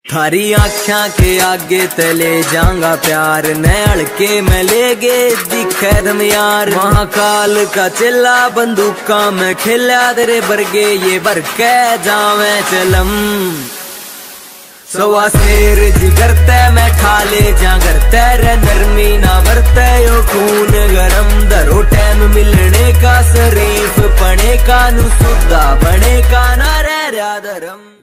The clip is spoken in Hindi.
थारी आख्या के आगे तले जाऊंगा प्यार नैल के मैं ले गे दिखे दम यार। महाकाल का चिल्ला बंदूका में खेला तेरे बरगे ये बर के जावे चलम। सवा शेर जिगरते मैं ठाले जा करते रे नरमी ना बरते यो खून गरम। दरो टाइम मिलने का शरीफ पने का नु सुधा बने का ना रे धर्म।